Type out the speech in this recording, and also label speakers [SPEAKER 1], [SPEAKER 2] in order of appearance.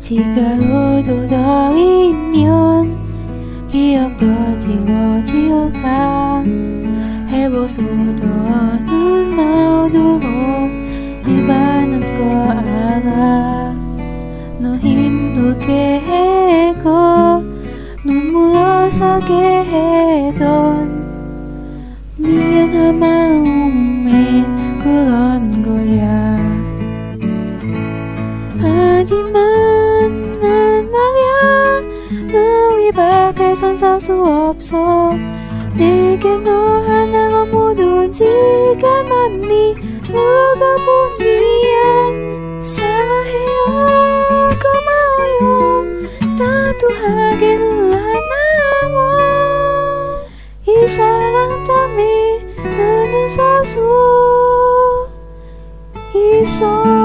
[SPEAKER 1] 시간으로 더이면 기억도 지워질까. 해보소도 눈 어두고 입안은 거 알아. 너 힘들게 해고 눈물 어서게 해던 미안한 마음에 그런 거야. 하지만 난 말야 너희 밖에선 살 수 없어. 내게 너 하나가 모두지가 많니. 누가 보니야 사랑해요 고마워요 따뜻하게 눌러나와. 이 사랑 때문에 나는 살 수 있어.